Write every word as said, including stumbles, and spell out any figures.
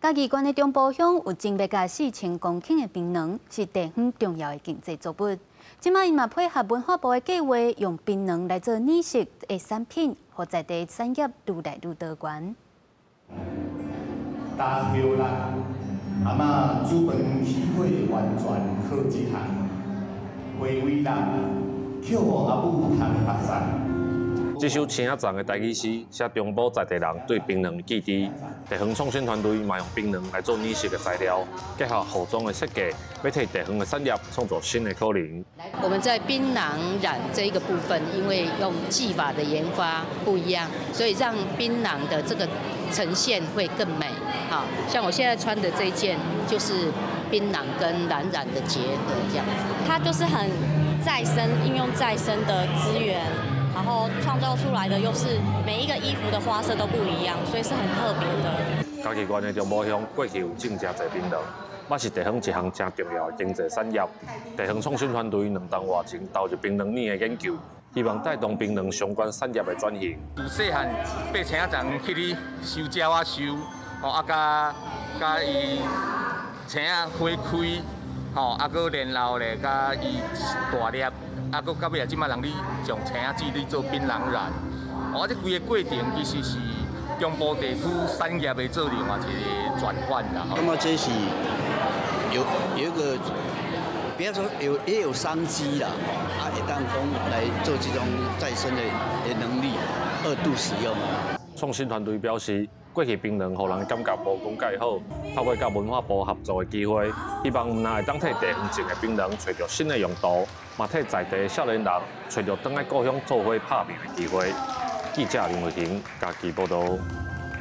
嘉义县的中部乡有种百甲四千公顷的槟榔，是地方重要的经济作物。即卖因嘛配合文化部的计划，用槟榔来做拟食的产品，和在地产业愈来愈多元。 大桥啦，阿嬷资本起会完全靠这项，回味啦，扣互阿母通白山。 这首青仔藏的台语诗，写中部在地人对槟榔的记忆。地方创新团队嘛用槟榔来做拟食的材料，结合服装的设计，要替地方的产业创造新的可能。 我们在槟榔染这一个部分，因为用技法的研发不一样，所以让槟榔的这个呈现会更美。好，像我现在穿的这一件，就是槟榔跟蓝染的结合这样子。 它就是很再生，应用再生的资源。 然后创造出来的又是每一个衣服的花色都不一样，所以是很特别的。 嘉义县的中部乡过去有种真侪槟榔，嘛是地方一项真重要的经济产业。地方创新团队两当外前投入槟榔园的研究，希望带动槟榔相关产业的转型。 自细汉爬青仔丛去哩收鸟啊收，吼啊甲甲伊青仔花开，吼啊搁然后咧甲伊大粒。 啊，搁到尾啊，即摆人咧从青仔籽咧做槟榔染，哦，这规个过程其实是中部地区产业的做另外一个转换啦。 那么这是有有一个，不要说有也有商机啦，啊，一旦讲来做这种再生的的能力，二度使用。 创新团队表示，过去槟榔互人感觉无讲介好，透过甲文化部合作的机会，希望毋但会当替地方种的槟榔找到新的用途，嘛替在地少年人找到倒来故乡做伙拍片的机会。记者林伟霆，家己报道。